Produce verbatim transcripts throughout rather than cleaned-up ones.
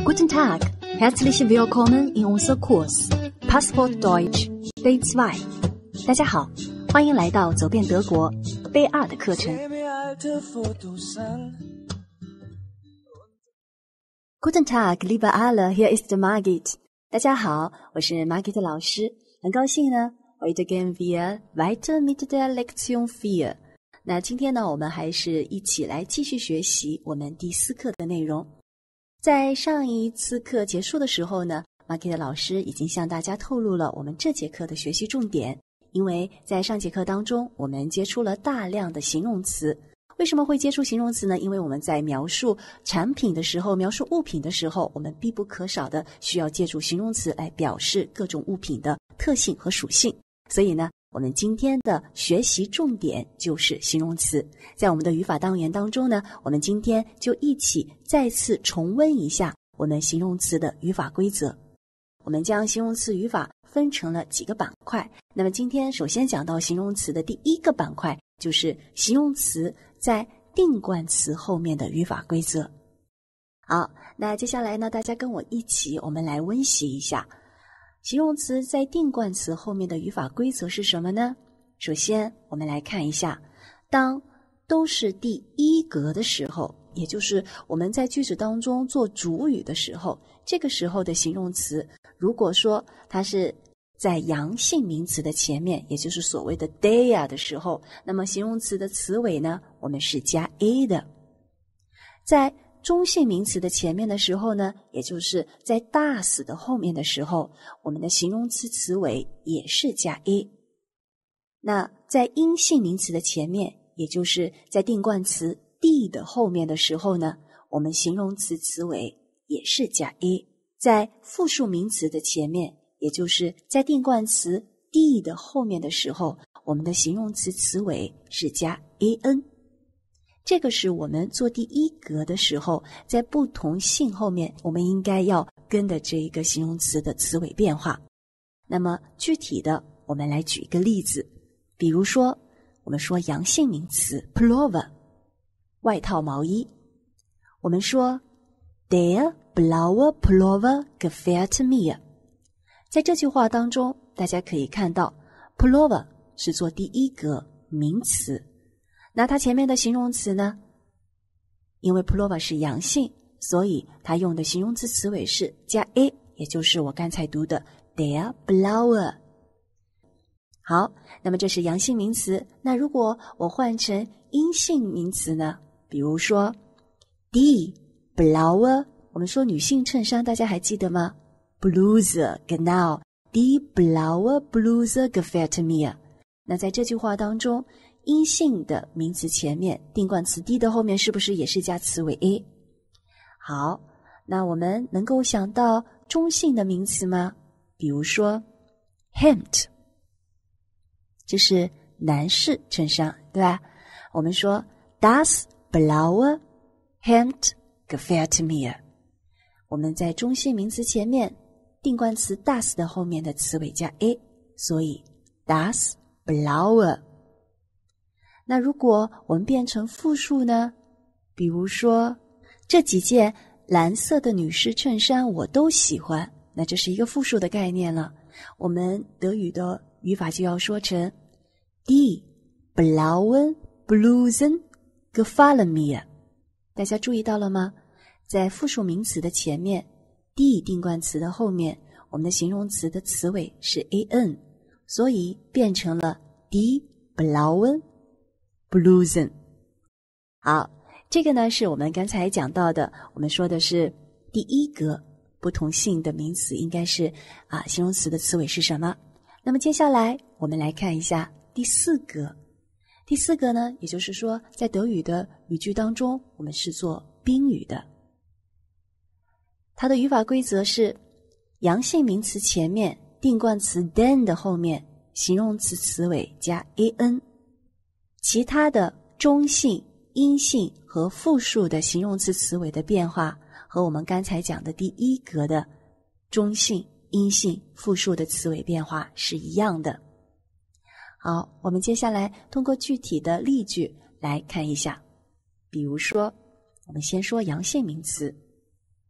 Guten Tag, herzlich willkommen in unser Kurs Passport Deutsch Day 二。大家好，欢迎来到走遍德国 Day 二的课程。Guten Tag, liebe alle, hier ist Margit。大家好，我是 Margit 老师，很高兴呢。Heute gehen wir weiter mit der Lektion 四。那今天呢，我们还是一起来继续学习我们第四课的内容。在上一次课结束的时候呢 Margit 老师已经向大家透露了我们这节课的学习重点，因为在上节课当中我们接触了大量的形容词。为什么会接触形容词呢？因为我们在描述产品的时候，描述物品的时候，我们必不可少的需要借助形容词来表示各种物品的特性和属性。所以呢，我们今天的学习重点就是形容词。在我们的语法单元当中呢，我们今天就一起再次重温一下我们形容词的语法规则。我们将形容词语法分成了几个板块，那么今天首先讲到形容词的第一个板块，就是形容词在定冠词后面的语法规则。好，那接下来呢，大家跟我一起我们来温习一下形容词在定冠词后面的语法规则是什么呢？首先我们来看一下，当都是第一格的时候，也就是我们在句子当中做主语的时候，这个时候的形容词，如果说它是在阳性名词的前面，也就是所谓的 der 的时候，那么形容词的词尾呢，我们是加 a 的。在中性名词的前面的时候呢，也就是在 das 的后面的时候，我们的形容词词尾也是加 a。那在阴性名词的前面，也就是在定冠词 die 的后面的时候呢，我们形容词词尾也是加 a。在复数名词的前面，也就是在定冠词 die 的后面的时候，我们的形容词词尾是加 an。这个是我们做第一格的时候，在不同性后面我们应该要跟的这一个形容词的词尾变化。那么具体的我们来举一个例子，比如说我们说阳性名词 Pullover 外套毛衣，我们说 Der blaue Pullover gefällt mir。 在这句话当中大家可以看到 Pullover 是做第一格名词，那它前面的形容词呢，因为 pullover 是阳性，所以它用的形容词词尾是加 a， 也就是我刚才读的 der blaue。 好，那么这是阳性名词。那如果我换成阴性名词呢，比如说 die blaue， 我们说女性衬衫大家还记得吗？ Bluse genau die blaue Bluse gefällt mir。 那在这句话当中，阴性的名词前面定冠词 die 的后面是不是也是加词尾 a？ 好，那我们能够想到中性的名词吗？比如说 Hemd， 这是男士衬衫，对吧？我们说 Das blaue Hemd gefällt mir。 我们在中性名词前面定冠词 das 的后面的词尾加 a， 所以 Das blaue。那如果我们变成复数呢？比如说这几件蓝色的女士衬衫我都喜欢，那这是一个复数的概念了。我们德语的语法就要说成 Die blauen Blusen gefallen mir。 大家注意到了吗？在复数名词的前面 die 定冠词的后面，我们的形容词的词尾是 an， 所以变成了 Die blauen Blusen。 好，这个呢是我们刚才讲到的，我们说的是第一格不同性的名词应该是啊形容词的词尾是什么。那么接下来我们来看一下第四格。第四格呢，也就是说在德语的语句当中我们是做宾语的。它的语法规则是阳性名词前面定冠词 den 的后面形容词词尾加 an。其他的中性、阴性和复数的形容词词尾的变化和我们刚才讲的第一格的中性、阴性、复数的词尾变化是一样的。好，我们接下来通过具体的例句来看一下。比如说，我们先说阳性名词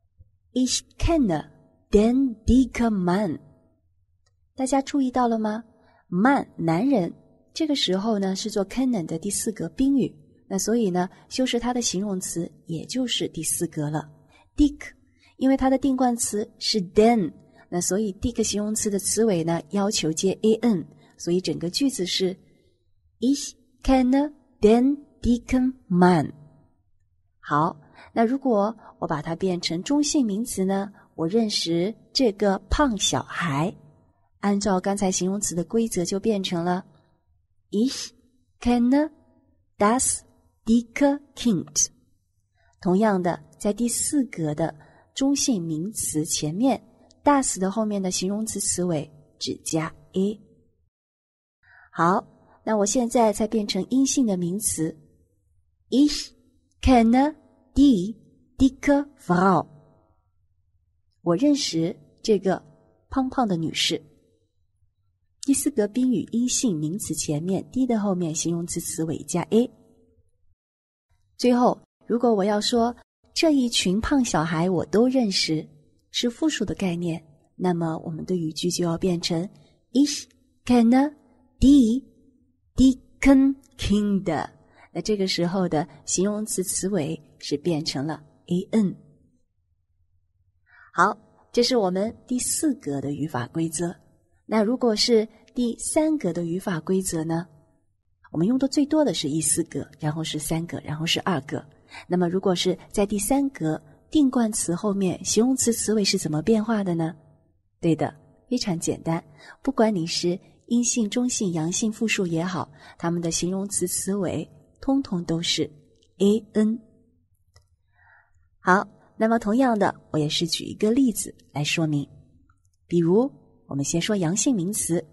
Ich kenne den dicken Mann。 大家注意到了吗？ Man 男人，这个时候呢是做 kennen 的第四格宾语，那所以呢修饰它的形容词也就是第四格了。 Dick 因为它的定冠词是 den， 那所以 Dick 形容词的词尾呢要求接 an， 所以整个句子是 Ich kenne den dicken Mann。 好，那如果我把它变成中性名词呢，我认识这个胖小孩，按照刚才形容词的规则就变成了 Ich kenne das dicke Kind。 同样的，在第四格的中性名词前面 das 的后面的形容词词尾只加 a。 好，那我现在再变成阴性的名词 Ich kenne die dicke Frau。 我认识这个胖胖的女士。第四格宾语阴性名词前面 d 的后面形容词词尾加 a。 最后，如果我要说这一群胖小孩我都认识，是复数的概念，那么我们的语句就要变成 Ich kenne die dicken Kinder。 那这个时候的形容词词尾是变成了 an。 好，这是我们第四格的语法规则。那如果是第三格的语法规则呢，我们用的最多的是一四格，然后是三格，然后是二格。那么如果是在第三格，定冠词后面形容词词尾是怎么变化的呢？对的，非常简单，不管你是阴性、中性、阳性、复数也好，它们的形容词词尾通通都是 an。 好，那么同样的，我也是举一个例子来说明。比如我们先说阳性名词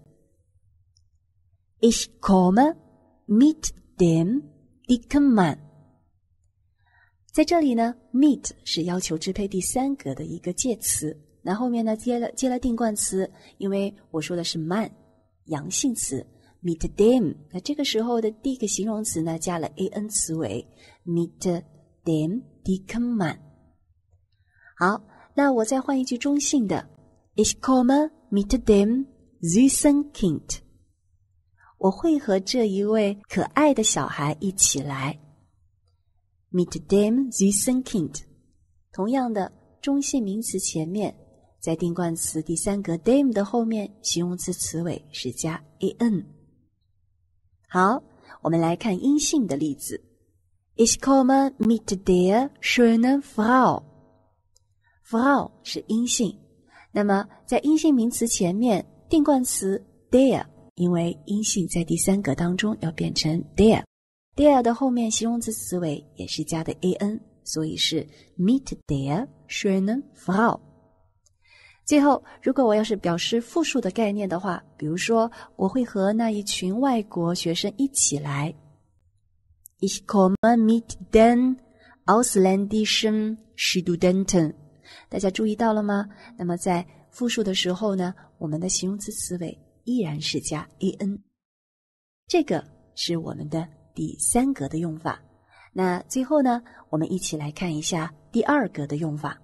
Ich komme mit dem dicken Mann。 在这里呢 mit 是要求支配第三格的一个介词，那后面呢接了接了定冠词，因为我说的是 man 阳性词 mit dem， 那这个时候的第一个形容词呢加了 an 词尾 mit dem dicken Mann。 好，那我再换一句中性的 Ich komme mit dem süßen Kind。 我会和这一位可爱的小孩一起来 mit dem süßen Kind。 同样的，中性名词前面在定冠词第三格 dem 的后面形容词词尾是加 an。 好，我们来看阴性的例子 Ich komme mit der schönen Frau。 Frau 是阴性，那么在阴性名词前面定冠词 der， 因为阴性在第三格当中要变成 der， der 的后面形容词词尾也是加的 an， 所以是 mit der schönen Frau。 最后，如果我要是表示复数的概念的话，比如说我会和那一群外国学生一起来 Ich komme mit den ausländischen Studenten。 大家注意到了吗？那么在复数的时候呢，我们的形容词词尾依然是加 an。 这个是我们的第三格的用法。那最后呢，我们一起来看一下第二格的用法。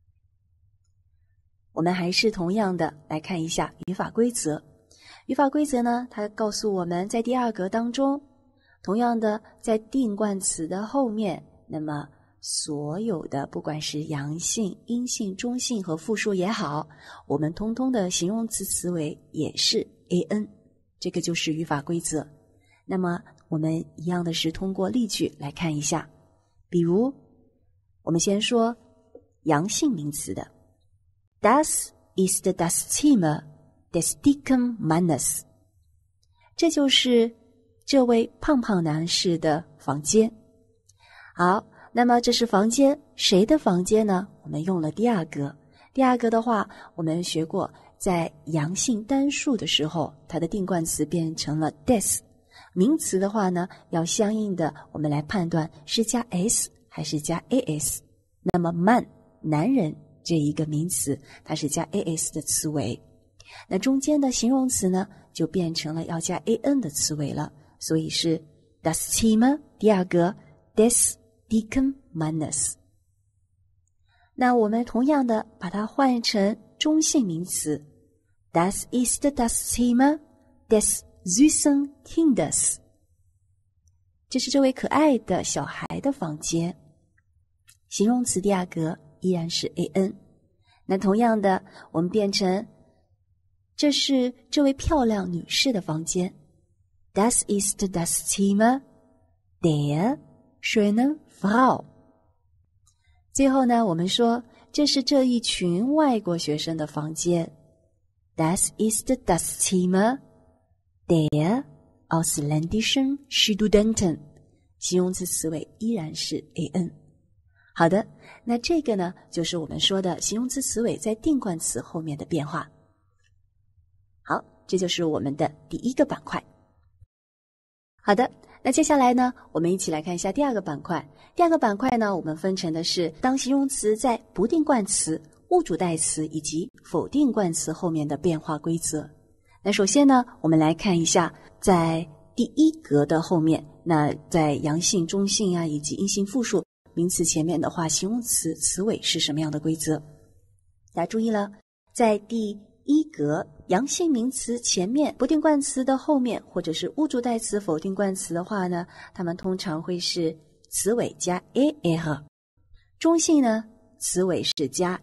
我们还是同样的来看一下语法规则。语法规则呢，它告诉我们在第二格当中，同样的在定冠词的后面，那么所有的不管是阳性、阴性、中性和复数也好，我们通通的形容词词尾也是 an， 这个就是语法规则。那么我们一样的是通过例句来看一下。比如我们先说阳性名词的 Das ist das Zimmer des dicken Mannes。 这就是这位胖胖男士的房间。好，那么这是房间，谁的房间呢？我们用了第二格。第二格的话，我们学过，在阳性单数的时候，它的定冠词变成了 des。名词的话呢，要相应的我们来判断是加 s 还是加 as。那么 man 男人这一个名词，它是加 as 的词尾。那中间的形容词呢，就变成了要加 an 的词尾了，所以是 das Zimmer 第二格 des dicken Mannes。 那我们同样的把它换成中性名词 Das ist das Zimmer des süßen Kindes， 这是这位可爱的小孩的房间。形容词第二格依然是 an。 那同样的我们变成这是这位漂亮女士的房间 Das ist das Zimmer der schönen Frau。 最后呢我们说这是这一群外国学生的房间 Das ist das Zimmer der ausländischen Studenten， 形容词词尾依然是 an。 好的，那这个呢就是我们说的形容词词尾在定冠词后面的变化。好，这就是我们的第一个板块。好的，那接下来呢我们一起来看一下第二个板块。第二个板块呢我们分成的是当形容词在不定冠词、物主代词以及否定冠词后面的变化规则。那首先呢我们来看一下在第一格的后面，那在阳性、中性啊以及阴性复数名词前面的话，形容词词尾是什么样的规则。大家注意了，在第一格阳性名词前面、不定冠词的后面或者是物主代词、否定冠词的话呢，它们通常会是词尾加 er， 中性呢词尾是加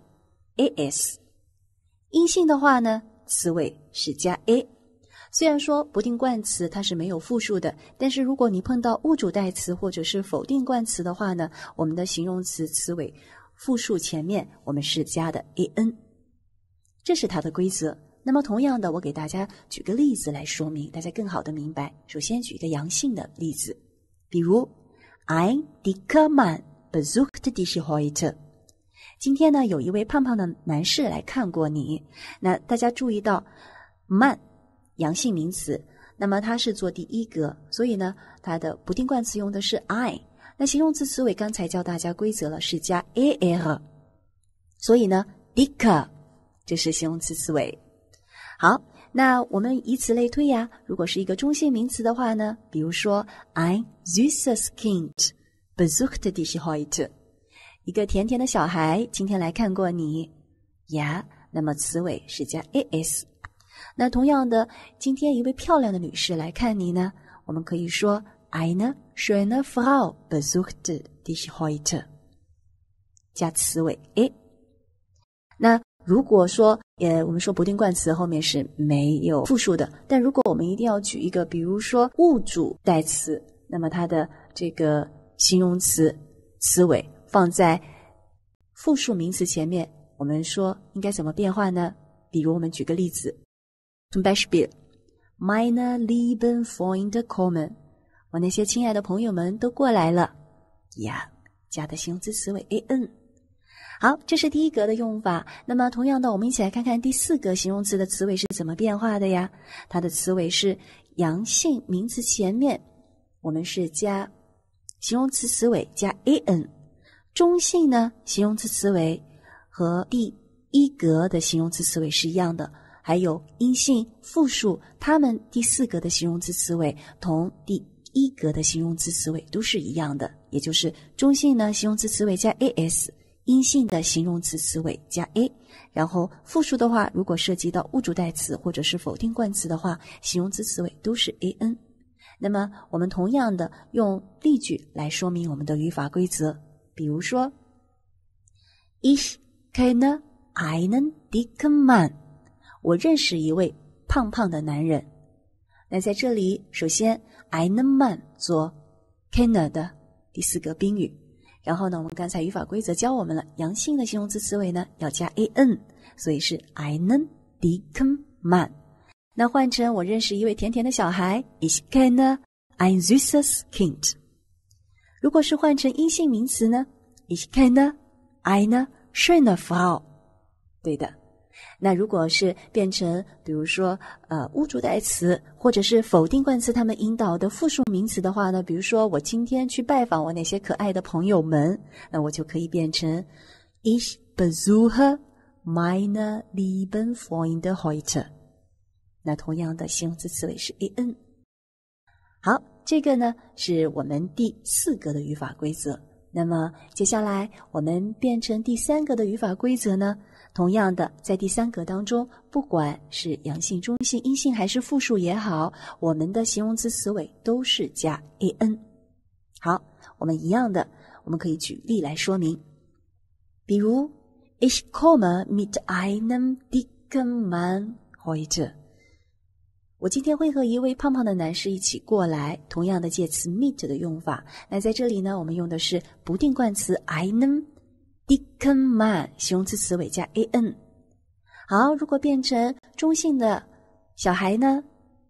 as， 阴性的话呢词尾是加 a。 虽然说不定冠词它是没有复数的，但是如果你碰到物主代词或者是否定冠词的话呢，我们的形容词词尾复数前面我们是加的 an， 这是它的规则。那么同样的我给大家举个例子来说明，大家更好的明白。首先举一个阳性的例子，比如 Ein dicker Mann besucht dich heute， 今天呢有一位胖胖的男士来看过你。那大家注意到 man阳性名词，那么它是做第一格，所以呢它的不定冠词用的是 I， 那形容词词尾刚才教大家规则了，是加 er， 所以呢 dicker 这是形容词词尾。好，那我们以此类推呀，如果是一个中性名词的话呢，比如说 Ein süßes Kind besucht dich heute， 一个甜甜的小孩今天来看过你呀，那么词尾是加 as。那同样的，今天一位漂亮的女士来看你呢，我们可以说 Eine schöne Frau besucht dich heute， 加词尾 a。 那如果说呃，我们说不定冠词后面是没有复数的，但如果我们一定要举一个，比如说物主代词，那么它的这个形容词词尾放在复数名词前面，我们说应该怎么变化呢？比如我们举个例子Zum Beispiel, meine lieben Freunde kommen， 我那些亲爱的朋友们都过来了呀，加的形容词词尾 an。 好，这是第一格的用法。那么同样的，我们一起来看看第四格形容词的词尾是怎么变化的呀。它的词尾是阳性名词前面我们是加形容词词尾加 an， 中性呢形容词词尾和第一格的形容词词尾是一样的，还有阴性复数，它们第四格的形容词词尾同第一格的形容词词尾都是一样的，也就是中性呢形容词词尾加 as， 阴性的形容词词尾加 a， 然后复数的话如果涉及到物主代词或者是否定冠词的话，形容词词尾都是 an。 那么我们同样的用例句来说明我们的语法规则，比如说 Ich kenne einen dicken Mann，我认识一位胖胖的男人。那在这里首先 einen Mann 做 kenne 的第四个宾语，然后呢我们刚才语法规则教我们了，阳性的形容词词尾呢要加 an， 所以是 einen dicken Mann。 那换成我认识一位甜甜的小孩 Ich kenne ein süßes Kind。 如果是换成阴性名词呢 Ich kenne eine schöne Frau， 对的。那如果是变成比如说呃物主代词或者是否定冠词他们引导的复数名词的话呢，比如说我今天去拜访我那些可爱的朋友们，那我就可以变成 Ich besuche meine lieben Freunde heute。 那同样的形容词词尾是 an。 好，这个呢是我们第四格的语法规则。 那么接下来我们变成第三个的语法规则呢，同样的在第三格当中，不管是阳性、中性、阴性还是复数也好，我们的形容词词尾都是加 an。 好，我们一样的，我们可以举例来说明。比如 Ich komme mit einem dicken Mann heute， 我今天会和一位胖胖的男士一起过来，同样的介词 meet 的用法。那在这里呢，我们用的是不定冠词 einem dicken Mann， 形容词词尾加 an。 好，如果变成中性的小孩呢，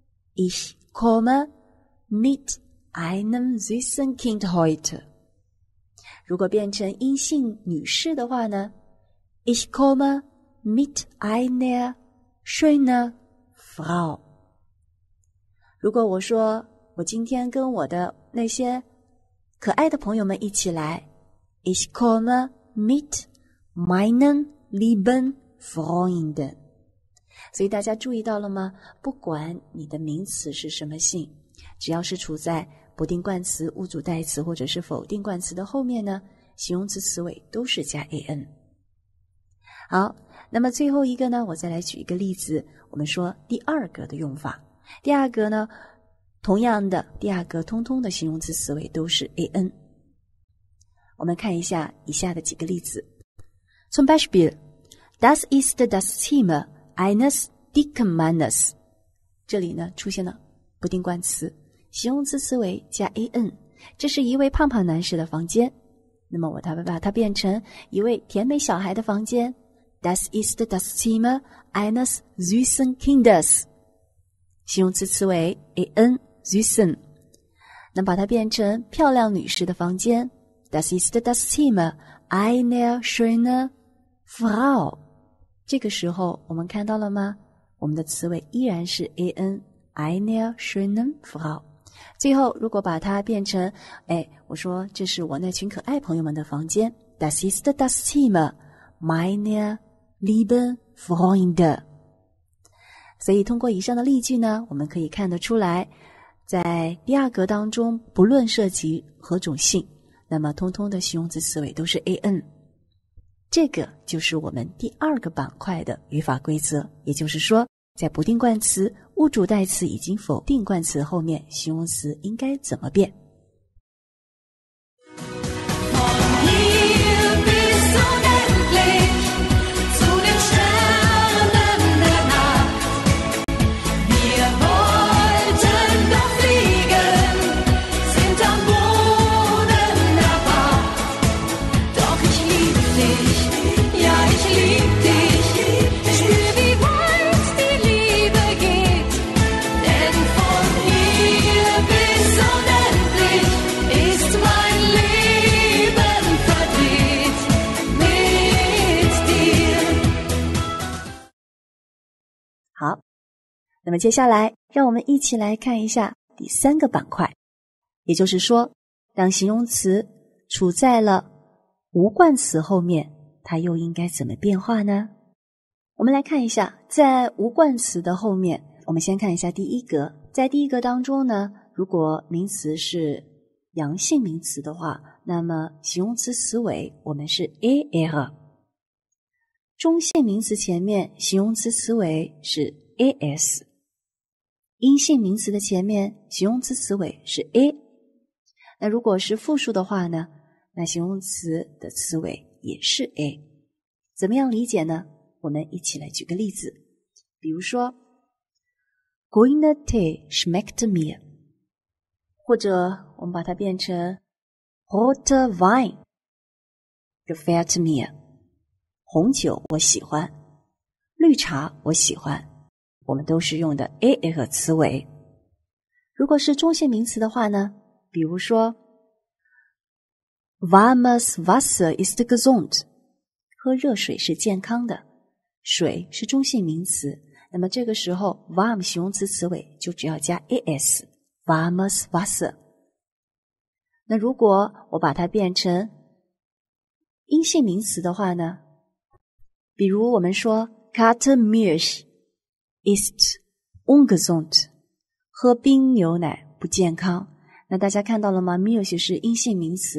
Ich komme mit einem süßen Kind heute。 如果变成阴性女士的话呢， Ich komme mit einer schönen Frau。 如果我说我今天跟我的那些可爱的朋友们一起来， Ich komme mit meinen lieben Freunden。 所以大家注意到了吗？不管你的名词是什么性，只要是处在不定冠词、物主代词或者是否定冠词的后面呢，形容词词尾都是加 an。 好，那么最后一个呢，我再来举一个例子。我们说第二格的用法，第二格呢，同样的第二格通通的形容词词尾都是 an。 我们看一下以下的几个例子。 Zum Beispiel Das ist das Zimmer eines dicken Mannes。 这里呢出现了不定冠词，形容词词尾加 an， 这是一位胖胖男士的房间。那么我把它变成一位甜美小孩的房间， Das ist das Zimmer eines süßen Kindes， 形容词词尾 an süßen。 那把它变成漂亮女士的房间， Das ist das Zimmer einer schönen Frau。 这个时候我们看到了吗？我们的词尾依然是 an einer schönen Frau。 最后如果把它变成，哎，我说这是我那群可爱朋友们的房间， Das ist das Zimmer meiner lieben Freunde。 所以通过以上的例句呢，我们可以看得出来，在第二格当中，不论涉及何种性，那么通通的形容词词尾都是 an。 这个就是我们第二个板块的语法规则，也就是说在不定冠词、物主代词以及否定冠词后面，形容词应该怎么变。好，那么接下来让我们一起来看一下第三个板块，也就是说，当形容词处在了无冠词后面，它又应该怎么变化呢？我们来看一下，在无冠词的后面，我们先看一下第一格。在第一格当中呢，如果名词是阳性名词的话，那么形容词词尾我们是 er。中性名词前面形容词词尾是 as， 阴性名词的前面形容词词尾是 a。 那如果是复数的话呢，那形容词的词尾也是 a。 怎么样理解呢？我们一起来举个例子。比如说 Grüner Tee schmeckt mir， 或者我们把它变成 Roter Wein gefällt mir，红酒我喜欢，绿茶我喜欢，我们都是用的 a 和词尾。如果是中性名词的话呢，比如说 Warmes Wasser ist gesund， 喝热水是健康的，水是中性名词，那么这个时候 warm 形容词词尾就只要加 as， Warmes Wasser。 那如果我把它变成阴性名词的话呢，比如我们说 Kalte Milch ist ungesund， 喝冰牛奶不健康。那大家看到了吗？ Milch 是阴性名词，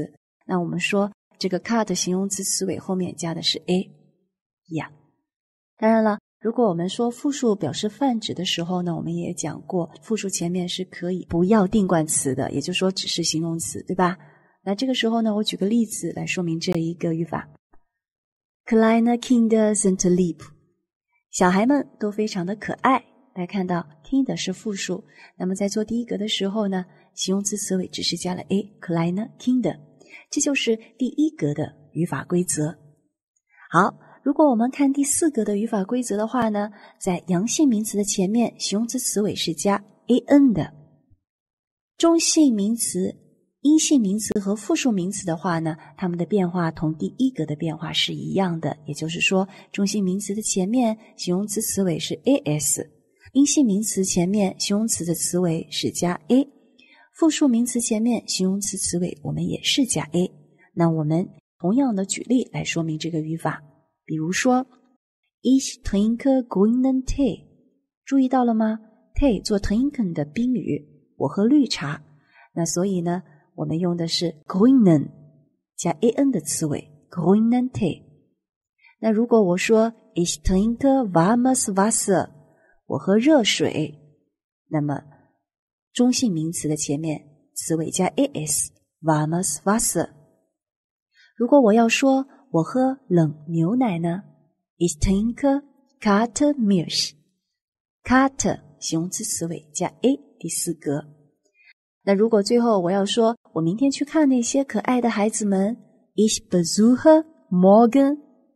那我们说这个 cut 形容词词尾后面加的是 a 呀。当然了，如果我们说复数表示泛指的时候呢，我们也讲过复数前面是可以不要定冠词的，也就是说只是形容词，对吧？那这个时候呢，我举个例子来说明这一个语法。Kleine Kinder sind lieb， 小孩们都非常的可爱。大家看到 Kinder 是复数，那么在做第一格的时候呢，形容词词尾只是加了 a Kleine Kinder， 这就是第一格的语法规则。好，如果我们看第四格的语法规则的话呢，在阳性名词的前面，形容词词尾是加 an 的。中性名词、阴性名词和复数名词的话呢，它们的变化同第一格的变化是一样的，也就是说，中性名词的前面形容词词尾是 as， 阴性名词前面形容词的词尾是加 a， 复数名词前面形容词词尾我们也是加 a。 那我们同样的举例来说明这个语法，比如说 Ich trinke grünen Tee， 注意到了吗？ Tee 做 trinken 的宾语，我喝绿茶，那所以呢我们用的是 grünen 加 an 的词尾 grünen Tee。 那如果我说 Ich trinke warmes Wasser， 我喝热水，那么中性名词的前面词尾加 as warmes Wasser。 如果我要说我喝冷牛奶呢， Ich trinke kalte Milch， kalte 形容词词尾加 a 第四格。那如果最后我要说我明天去看那些可爱的孩子们， Ich besuche morgen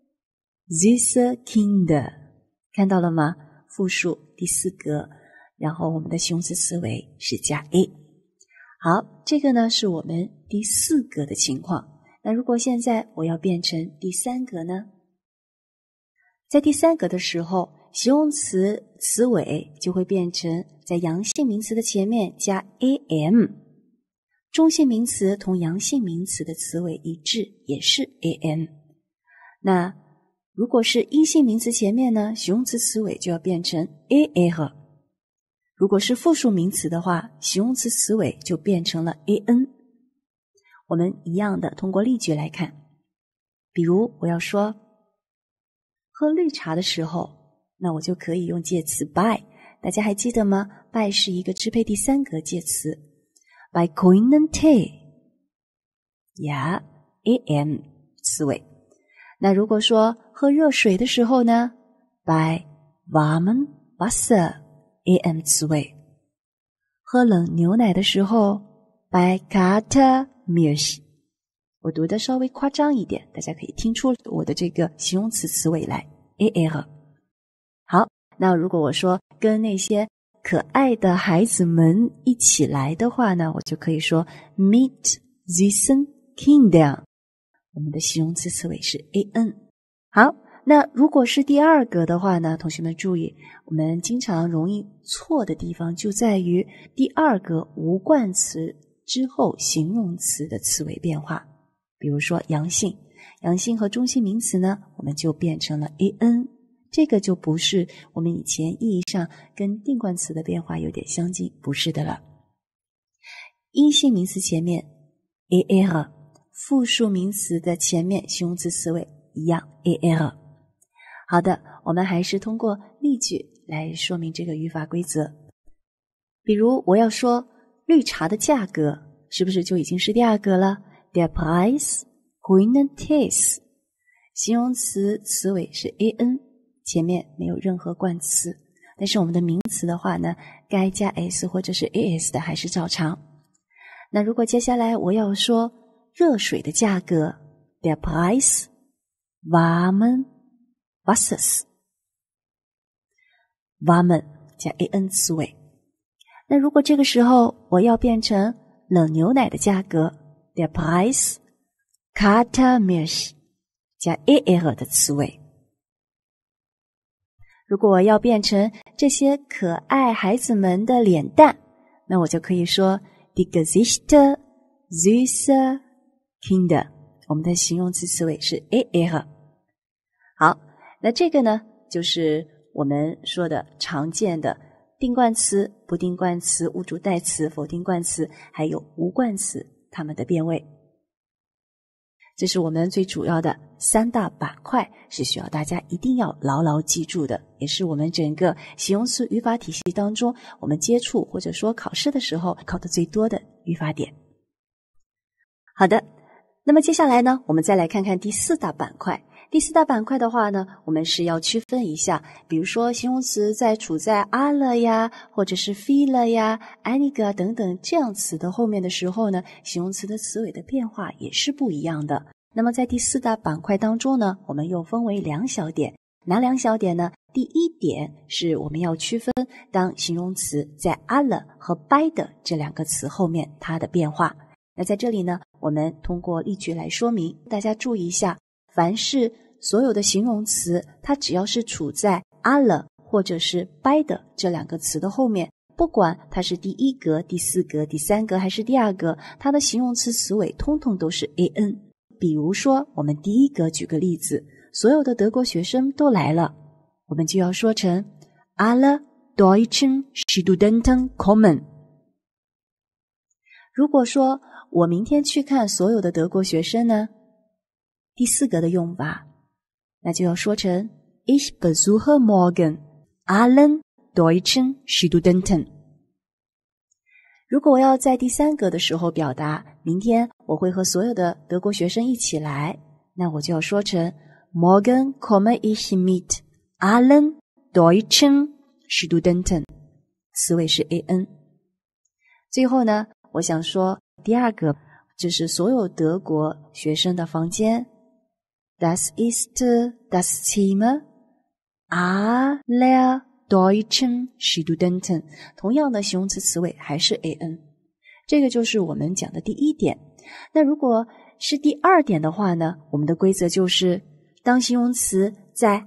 diese Kinder， 看到了吗？复数第四格，然后我们的形容词词尾是加 a。 好，这个呢是我们第四格的情况。那如果现在我要变成第三格呢？在第三格的时候，形容词词尾就会变成在阳性名词的前面加 am， 中性名词同阳性名词的词尾一致，也是 am。 那如果是阴性名词前面呢，形容词词尾就要变成 ar。 如果是复数名词的话，形容词词尾就变成了 an。 我们一样的通过例句来看，比如我要说喝绿茶的时候，那我就可以用介词 by， 大家还记得吗？ by 是一个支配第三格介词， by grünen Tee， 呀 am 词尾。那如果说喝热水的时候呢， by warmen Wasser， am 词尾。喝冷牛奶的时候， by kalte Milch， 我读的稍微夸张一点，大家可以听出我的这个形容词词尾来 ar。 好，那如果我说跟那些可爱的孩子们一起来的话呢，我就可以说 meet these Kinder， 我们的形容词词尾是 an。 好，那如果是第二格的话呢，同学们注意，我们经常容易错的地方就在于第二格无冠词之后形容词的词尾变化。比如说阳性，阳性和中性名词呢，我们就变成了 an， 这个就不是我们以前意义上跟定冠词的变化有点相近，不是的了。阴性名词前面 ar， 复数名词的前面形容词词尾一样 ar。 好的，我们还是通过例句来说明这个语法规则。比如我要说绿茶的价格，是不是就已经是第二格了？ Der Preis grünen Tees， 形容词词尾是 an， 前面没有任何冠词，但是我们的名词的话呢，该加 s 或者是 as 的还是照常。那如果接下来我要说热水的价格， Der Preis warmen Wassers， warmen 加 an 词尾。那如果这个时候我要变成冷牛奶的价格， Der Preis kalte Milch， 加 ar 的词尾。如果我要变成这些可爱孩子们的脸蛋，那我就可以说 Die Gesichter süßer Kinder， 我们的形容词词尾是 ar。 好，那这个呢就是我们说的常见的定冠词、不定冠词、物主代词、否定冠词还有无冠词它们的变位。 这是我们最主要的三大板块，是需要大家一定要牢牢记住的，也是我们整个形容词语法体系当中我们接触或者说考试的时候考的最多的语法点。好的，那么接下来呢，我们再来看看第四大板块。第四大板块的话呢，我们是要区分一下，比如说形容词在处在啊了呀，或者是 feel 呀、einige 等等这样词的后面的时候呢，形容词的词尾的变化也是不一样的。那么在第四大板块当中呢，我们又分为两小点。哪两小点呢？第一点是我们要区分当形容词在啊了和 by 的这两个词后面它的变化。那在这里呢，我们通过例句来说明，大家注意一下，凡是所有的形容词，它只要是处在啊了或者是 by 的这两个词的后面，不管它是第一格、第四格、第三格还是第二格，它的形容词词尾通通都是 an。 比如说我们第一格举个例子，所有的德国学生都来了，我们就要说成 alle deutschen Studenten kommen。 如果说我明天去看所有的德国学生呢，第四格的用法那就要说成 Ich besuche morgen allen deutschen Studenten。 如果我要在第三格的时候表达明天我会和所有的德国学生一起来，那我就要说成 Morgen komme ich mit allen deutschen Studenten， 词尾是 an。 最后呢，我想说第二个就是所有德国学生的房间， Das ist das Zimmer aller deutschen Studenten， 同样的形容词词尾还是 an。 这个就是我们讲的第一点。那如果是第二点的话呢，我们的规则就是当形容词在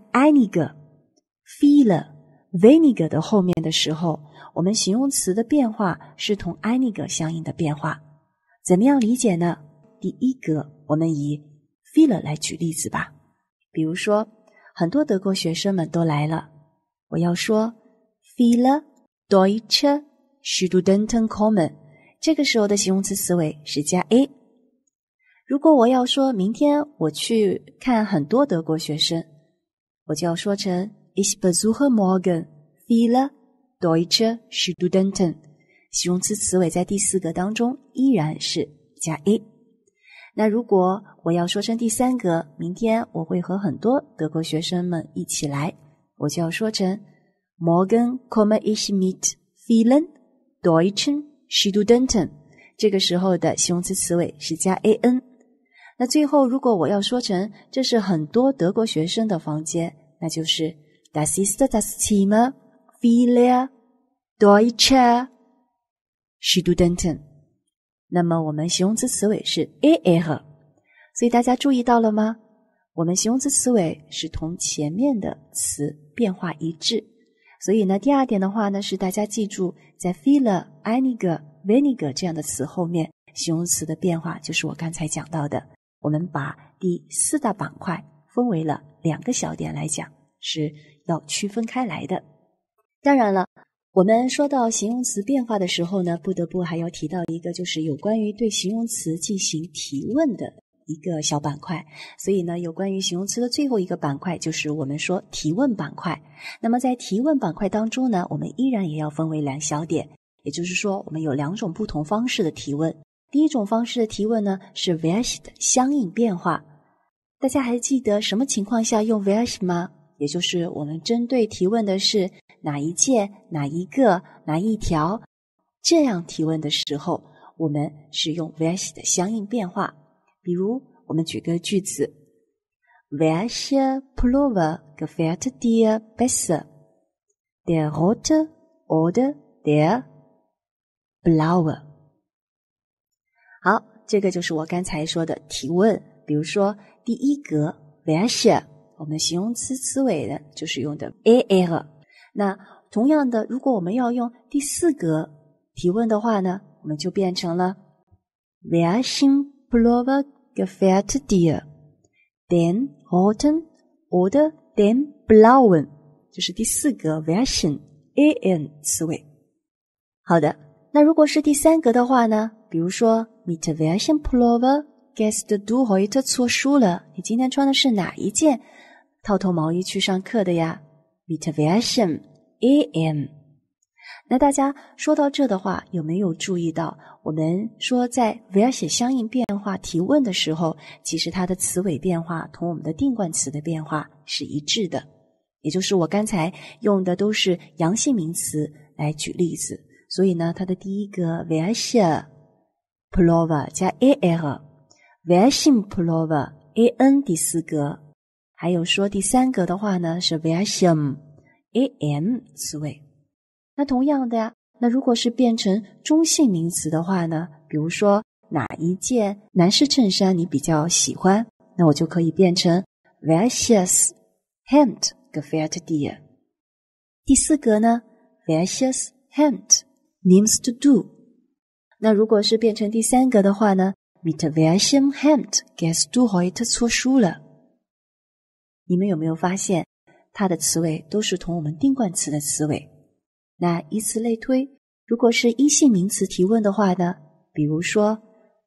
einige、viele、wenige 的后面的时候，我们形容词的变化是同 einige 相应的变化。怎么样理解呢？第一个，我们以 viele 来举例子吧。比如说很多德国学生们都来了，我要说 viele deutsche Studenten kommen， 这个时候的形容词词尾是加 a。 如果我要说明天我去看很多德国学生，我就要说成 Ich besuche morgen viele deutsche Studenten， 形容词词尾在第四个当中依然是加 a。 那如果我要说成第三个，明天我会和很多德国学生们一起来，我就要说成 Morgen komme ich mit vielen deutschen Studenten， 这个时候的形容词词尾是加 an。 那最后如果我要说成这是很多德国学生的房间，那就是 Das ist das Zimmer vieler deutscher Studenten， 那么我们形容词词尾是 er。 所以大家注意到了吗？我们形容词词尾是同前面的词变化一致。所以呢，第二点的话呢，是大家记住在 viele、einige、wenige 这样的词后面，形容词的变化就是我刚才讲到的。我们把第四大板块分为了两个小点来讲，是要区分开来的。当然了，我们说到形容词变化的时候呢，不得不还要提到一个，就是有关于对形容词进行提问的一个小板块。所以呢，有关于形容词的最后一个板块就是我们说提问板块。那么在提问板块当中呢，我们依然也要分为两小点，也就是说我们有两种不同方式的提问。第一种方式的提问呢，是 welche 的相应变化。大家还记得什么情况下用 welche 吗？也就是我们针对提问的是哪一件、哪一个、哪一条，这样提问的时候，我们是用 welche 的相应变化。比如我们举个句子， Welche Pullover gefällt dir besser? Der rote oder der blaue？ 好，这个就是我刚才说的提问。比如说第一格 Welche， 我们形容词词尾的就是用的 er。 那同样的，如果我们要用第四格提问的话呢，我们就变成了 Welchen Pullover gefällt dir? Den roten oder den blauen？ 就是第四格 Welchen an 词尾。好的，那如果是第三格的话呢，比如说 Mit welchem Pullover gehst du heute zur Schule？ 你今天穿的是哪一件套头毛衣去上课的呀？ Mit welchem am？ 那大家说到这的话，有没有注意到我们说在 welche 相应变化提问的时候，其实它的词尾变化同我们的定冠词的变化是一致的，也就是我刚才用的都是阳性名词来举例子，所以呢它的第一个 welche Pullover 加 er welchen Pullover an 第四格，还有说第三格的话呢是 welchem am 词尾。那同样的呀，那如果是变成中性名词的话呢，比如说哪一件男士衬衫你比较喜欢，那我就可以变成 welches Hemd gefällt dir。 第四格呢 welches Hemd nimmst du。 那如果是变成第三格的话呢 mit welchem Hemd gehst du heute zur Schule。 你们有没有发现它的词尾都是同我们定冠词的词尾？那以此类推，如果是一性名词提问的话呢，比如说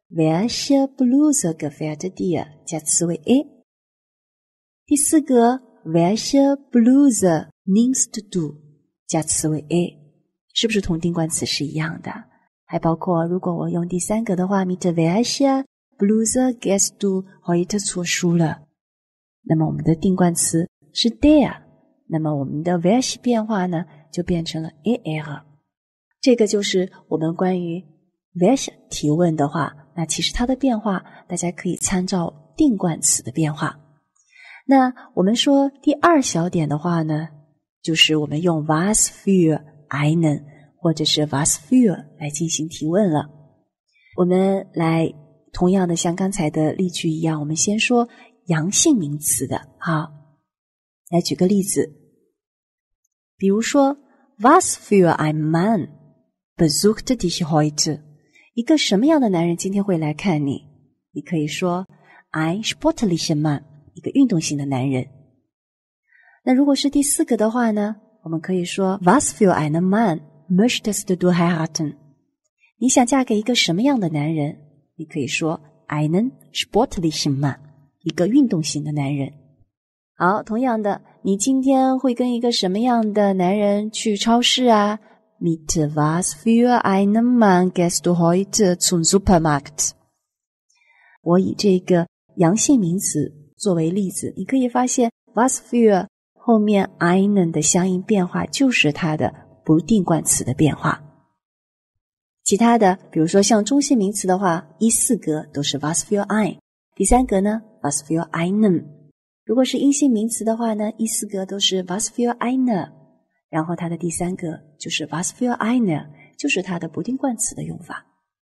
welche Bluse gefällt dir 加词尾 a。 第四个 welche Bluse nimmst du 加词尾 a， 是不是同定冠词是一样的？还包括如果我用第三个的话 mit welcher Bluse gehst du heute zur Schule， 那么我们的定冠词是 der， 那么我们的 welche 变化呢就变成了 er。 这个就是我们关于 welche 提问的话，那其实它的变化大家可以参照定冠词的变化。那我们说第二小点的话呢，就是我们用 was für einen 或者是 was für 来进行提问了。我们来同样的像刚才的例句一样，我们先说阳性名词的。好，来举个例子，比如说 Was für ein Mann besucht dich heute？ 一个什么样的男人今天会来看你？你可以说 ein sportlicher Mann， 一个运动型的男人。那如果是第四个的话呢，我们可以说 Was für einen Mann möchtest du heiraten？ 你想嫁给一个什么样的男人？你可以说 einen sportlichen Mann， 一个运动型的男人。好，同样的，你今天会跟一个什么样的男人去超市啊？ Mit was für einem Mann gehst du heute zum Supermarkt？ 我以这个阳性名词作为例子，你可以发现 was für 后面 einen 的相应变化就是它的不定冠词的变化。其他的比如说像中性名词的话，一四格都是 was für ein， 第三格呢 was für einen。如果是阴性名词的话呢，一四格都是 was für eine， 然后它的第三个就是 was für eine， 就是它的不定冠词的用法。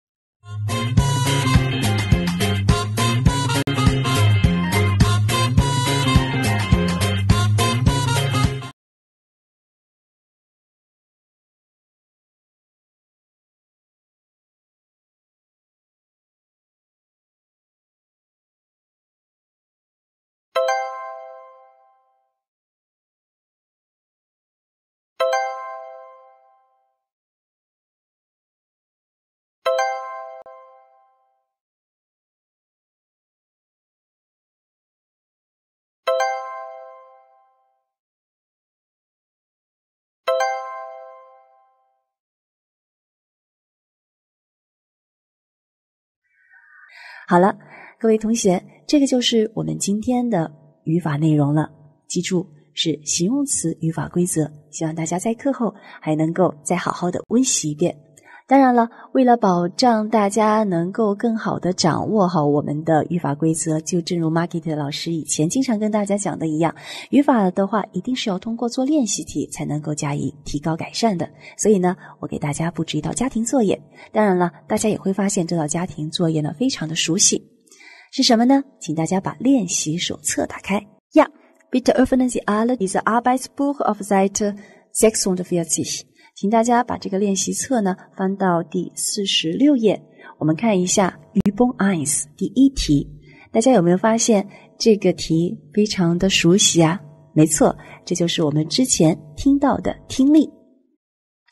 好了，各位同学，这个就是我们今天的语法内容了。记住，是形容词语法规则，希望大家在课后还能够再好好的温习一遍。当然了，为了保障大家能够更好的掌握好我们的语法规则，就正如 Margit 老师以前经常跟大家讲的一样，语法的话一定是要通过做练习题才能够加以提高改善的。所以呢，我给大家布置一道家庭作业。当然了，大家也会发现这道家庭作业呢非常的熟悉。是什么呢？请大家把练习手册打开。Ja, bitte öffnen Sie alle diese Arbeitsbuch auf Seite sechsundvierzig。请大家把这个练习册呢翻到第四十六页，我们看一下 Übung eins 第一题。大家有没有发现这个题非常的熟悉啊？没错，这就是我们之前听到的听力。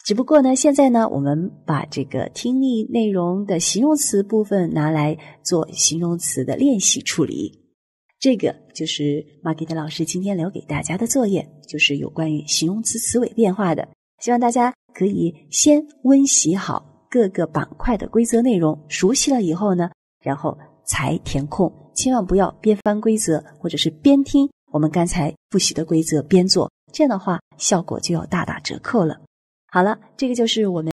只不过呢，现在呢，我们把这个听力内容的形容词部分拿来做形容词的练习处理。这个就是玛吉特老师今天留给大家的作业，就是有关于形容词词尾变化的。希望大家可以先温习好各个板块的规则内容，熟悉了以后呢，然后才填空，千万不要边翻规则或者是边听我们刚才复习的规则边做，这样的话效果就要大打折扣了。好了，这个就是我们